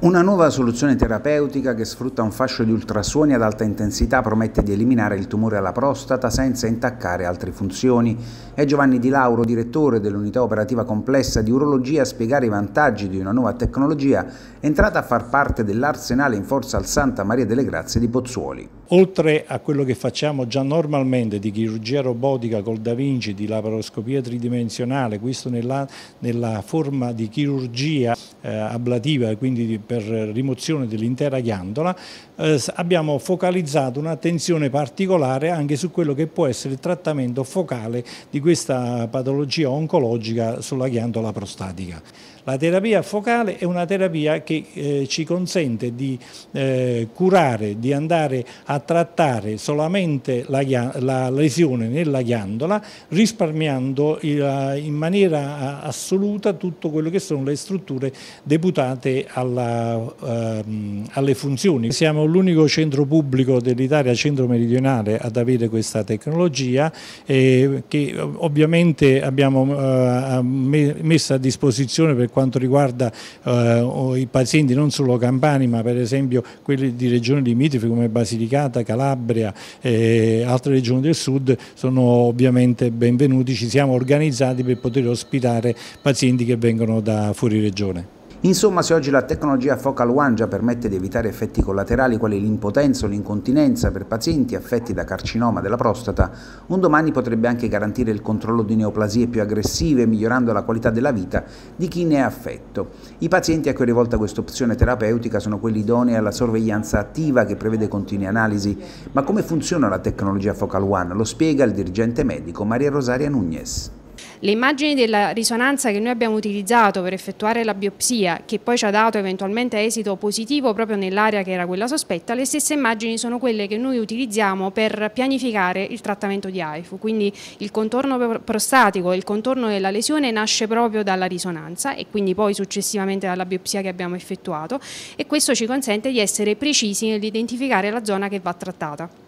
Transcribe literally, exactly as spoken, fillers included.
Una nuova soluzione terapeutica che sfrutta un fascio di ultrasuoni ad alta intensità promette di eliminare il tumore alla prostata senza intaccare altre funzioni. È Giovanni Di Lauro, direttore dell'unità operativa complessa di urologia, a spiegare i vantaggi di una nuova tecnologia entrata a far parte dell'arsenale in forza al Santa Maria delle Grazie di Pozzuoli. Oltre a quello che facciamo già normalmente di chirurgia robotica col Da Vinci, di laparoscopia tridimensionale, questo nella, nella forma di chirurgia eh, ablativa, quindi di, per rimozione dell'intera ghiandola, eh, abbiamo focalizzato un'attenzione particolare anche su quello che può essere il trattamento focale di questa patologia oncologica sulla ghiandola prostatica. La terapia focale è una terapia che eh, ci consente di eh, curare, di andare a trattare solamente la, la lesione nella ghiandola, risparmiando il, in maniera assoluta tutto quello che sono le strutture deputate alla, ehm, alle funzioni. Siamo l'unico centro pubblico dell'Italia centro-meridionale ad avere questa tecnologia eh, che ovviamente abbiamo eh, messo a disposizione per quanto riguarda eh, i pazienti non solo campani, ma per esempio quelli di regioni limitrofe come Basilicata, Calabria e altre regioni del sud sono ovviamente benvenuti. Ci siamo organizzati per poter ospitare pazienti che vengono da fuori regione. Insomma, se oggi la tecnologia Focal One già permette di evitare effetti collaterali quali l'impotenza o l'incontinenza per pazienti affetti da carcinoma della prostata, un domani potrebbe anche garantire il controllo di neoplasie più aggressive, migliorando la qualità della vita di chi ne è affetto. I pazienti a cui è rivolta questa opzione terapeutica sono quelli idonei alla sorveglianza attiva che prevede continue analisi. Ma come funziona la tecnologia Focal One? Lo spiega il dirigente medico Maria Rosaria Núñez. Le immagini della risonanza che noi abbiamo utilizzato per effettuare la biopsia, che poi ci ha dato eventualmente esito positivo proprio nell'area che era quella sospetta, le stesse immagini sono quelle che noi utilizziamo per pianificare il trattamento di A I F U. Quindi il contorno prostatico e il contorno della lesione nasce proprio dalla risonanza e quindi poi successivamente dalla biopsia che abbiamo effettuato, e questo ci consente di essere precisi nell'identificare la zona che va trattata.